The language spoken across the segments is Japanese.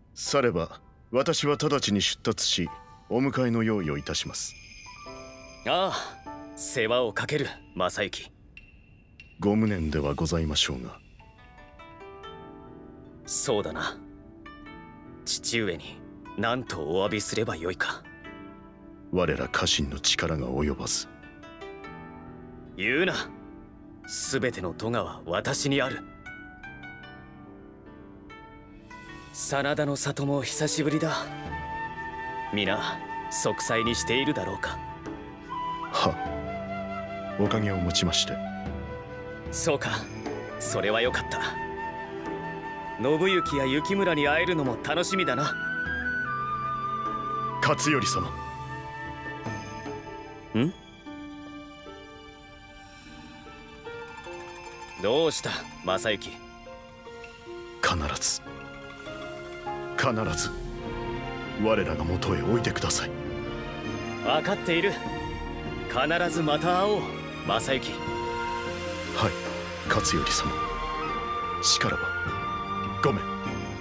されば私は直ちに出立しお迎えの用意をいたします。 ああ、世話をかける正行。 ご無念ではございましょうが。 そうだな。父上に何とお詫びすればよいか。 我ら家臣の力が及ばず。 言うな。全ての咎は私にある。真田の里も久しぶりだ。皆息災にしているだろうか。 は、おかげをもちまして。 そうか、それはよかった。信行や幸村に会えるのも楽しみだな。 勝頼様。 ん？どうした正行。 必ず我らが元へおいでください。 分かっている。必ずまた会おう正行。 はい、勝頼様。しからばごめん。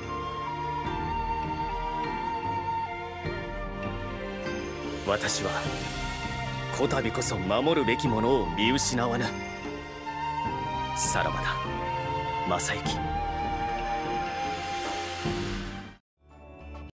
私はこたびこそ守るべきものを見失わぬ。さらばだ正行。